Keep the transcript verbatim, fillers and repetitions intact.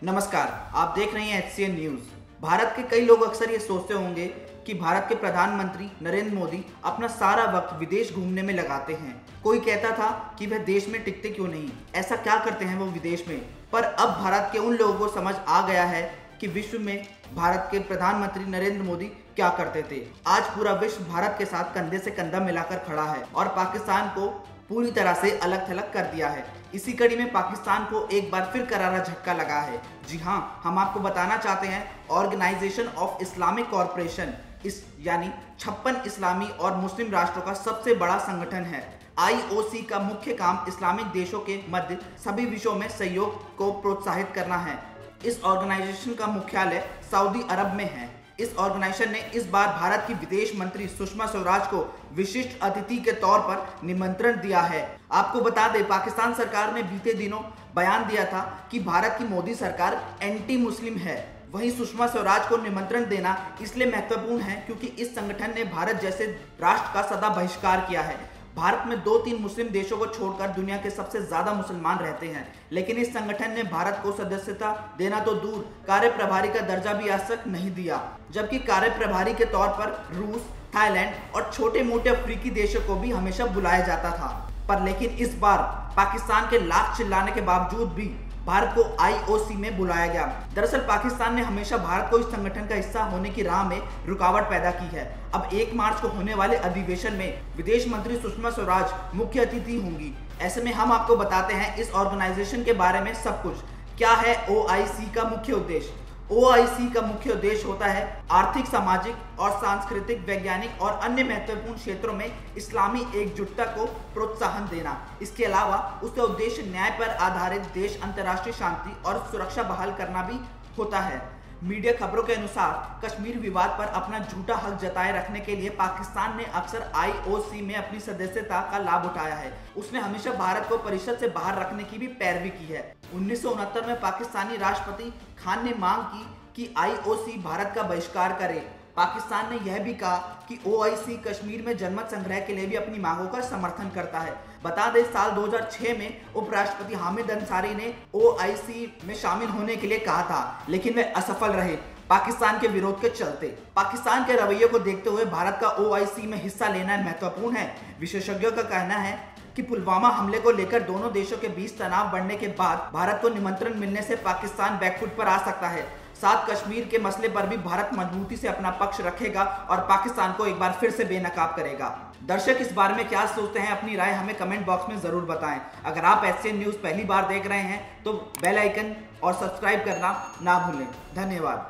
नमस्कार, आप देख रहे हैं H C N news. Bharat के कई लोग अक्सर ये सोचते होंगे कि भारत के प्रधानमंत्री नरेंद्र मोदी अपना सारा वक्त विदेश घूमने में लगाते हैं। कोई कहता था कि वह देश में टिकते क्यों नहीं, ऐसा क्या करते हैं वो विदेश में। पर अब भारत के उन लोगों को समझ आ गया है कि विश्व में भारत के प्रधानमंत्री नरेंद्र मोदी क्या करते थे। आज पूरा विश्व भारत के साथ कंधे से कंधा मिलाकर खड़ा है और पाकिस्तान को पूरी तरह से अलग थलग कर दिया है। इसी कड़ी में पाकिस्तान को एक बार फिर करारा झटका लगा है। जी हाँ, हम आपको बताना चाहते हैं ऑर्गेनाइजेशन ऑफ इस्लामिक कॉरपोरेशन इस यानी छप्पन इस्लामी और मुस्लिम राष्ट्रों का सबसे बड़ा संगठन है। आई ओ सी का मुख्य काम इस्लामिक देशों के मध्य सभी विषयों में सहयोग को प्रोत्साहित करना है। इस ऑर्गेनाइजेशन का मुख्यालय सऊदी अरब में है। इस ऑर्गेनाइजेशन ने इस बार भारत की विदेश मंत्री सुषमा स्वराज को विशिष्ट अतिथि के तौर पर निमंत्रण दिया है। आपको बता दें, पाकिस्तान सरकार ने बीते दिनों बयान दिया था कि भारत की मोदी सरकार एंटी मुस्लिम है। वहीं सुषमा स्वराज को निमंत्रण देना इसलिए महत्वपूर्ण है क्योंकि इस संगठन ने भारत जैसे राष्ट्र का सदा बहिष्कार किया है। भारत में दो तीन मुस्लिम देशों को छोड़कर दुनिया के सबसे ज्यादा मुसलमान रहते हैं, लेकिन इस संगठन ने भारत को सदस्यता देना तो दूर कार्य प्रभारी का दर्जा भी आज तक नहीं दिया। जबकि कार्य प्रभारी के तौर पर रूस, थाईलैंड और छोटे मोटे अफ्रीकी देशों को भी हमेशा बुलाया जाता था। पर लेकिन इस बार पाकिस्तान के लाख चिल्लाने के बावजूद भी भारत को आई ओ सी में बुलाया गया। दरअसल पाकिस्तान ने हमेशा भारत को इस संगठन का हिस्सा होने की राह में रुकावट पैदा की है। अब एक मार्च को होने वाले अधिवेशन में विदेश मंत्री सुषमा स्वराज मुख्य अतिथि होंगी। ऐसे में हम आपको बताते हैं इस ऑर्गेनाइजेशन के बारे में सब कुछ। क्या है ओ आई सी का मुख्य उद्देश्य? ओ आई सी का मुख्य उद्देश्य होता है आर्थिक, सामाजिक और सांस्कृतिक, वैज्ञानिक और अन्य महत्वपूर्ण क्षेत्रों में इस्लामी एकजुटता को प्रोत्साहन देना। इसके अलावा उसका उद्देश्य न्याय पर आधारित देश, अंतर्राष्ट्रीय शांति और सुरक्षा बहाल करना भी होता है। मीडिया खबरों के अनुसार कश्मीर विवाद पर अपना झूठा हक जताए रखने के लिए पाकिस्तान ने अक्सर आई ओ सी में अपनी सदस्यता का लाभ उठाया है। उसने हमेशा भारत को परिषद से बाहर रखने की भी पैरवी की है। उन्नीस सौ उनहत्तर में पाकिस्तानी राष्ट्रपति खान ने मांग की कि आई ओ सी भारत का बहिष्कार करे। पाकिस्तान ने यह भी कहा कि ओ आई सी कश्मीर में जनमत संग्रह के लिए भी अपनी मांगों का समर्थन करता है। बता दें, साल दो हज़ार छह में उपराष्ट्रपति हामिद अंसारी ने ओ आई सी में शामिल होने के लिए कहा था, लेकिन वे असफल रहे पाकिस्तान के विरोध के चलते। पाकिस्तान के रवैये को देखते हुए भारत का ओ आई सी में हिस्सा लेना महत्वपूर्ण है। विशेषज्ञों का कहना है कि पुलवामा हमले को लेकर दोनों देशों के बीच तनाव बढ़ने के बाद भारत को निमंत्रण मिलने से पाकिस्तान बैकफुट पर आ सकता है। साथ कश्मीर के मसले पर भी भारत मजबूती से अपना पक्ष रखेगा और पाकिस्तान को एक बार फिर से बेनकाब करेगा। दर्शक इस बारे में क्या सोचते हैं, अपनी राय हमें कमेंट बॉक्स में जरूर बताएं। अगर आप एच सी एन न्यूज पहली बार देख रहे हैं तो बेल आइकन और सब्सक्राइब करना ना भूलें। धन्यवाद।